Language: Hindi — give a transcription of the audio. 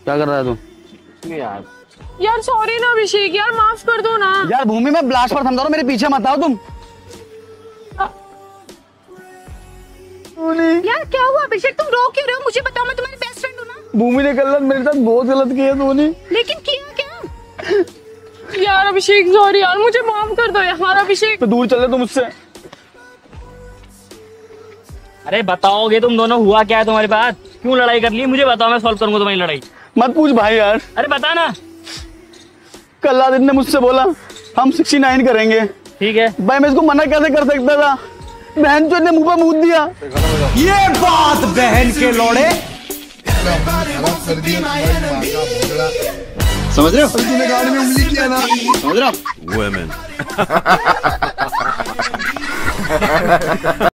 क्या कर रहा है तू? यार सॉरी ना अभिषेक, यार माफ कर दो ना। यार भूमि में ब्लास्ट पर समझा रहा हूँ, मेरे पीछे मत आओ तुम। यार क्या हुआ अभिषेक, तुम रो क्यों रहे हो? मुझे बताओ, मैं तुम्हारी बेस्ट फ्रेंड हूँ ना। भूमि ने कल मेरे साथ बहुत गलत किया तूने। लेकिन किया क्या? यार अभिषेक सॉरी यार, मुझे माफ कर दो यार अभिषेक। तो दूर चल रहे तुम मुझसे। अरे बताओगे तुम दोनों, हुआ क्या है तुम्हारे पास? क्यों लड़ाई कर ली? मुझे बताओ, मैं सॉल्व करूंगा तुम्हारी लड़ाई। मत पूछ भाई यार। अरे बता ना। कल आदित्य ने मुझसे बोला हम 69 करेंगे। ठीक है भाई मैं इसको मना कैसे कर सकता था? बहन चोद ने मुंह पे मुंह दिया। ये बात बहन के लोड़े समझ रहे हो? तूने गाड़ी में उंगली किया ना, समझ रहे हो? Women.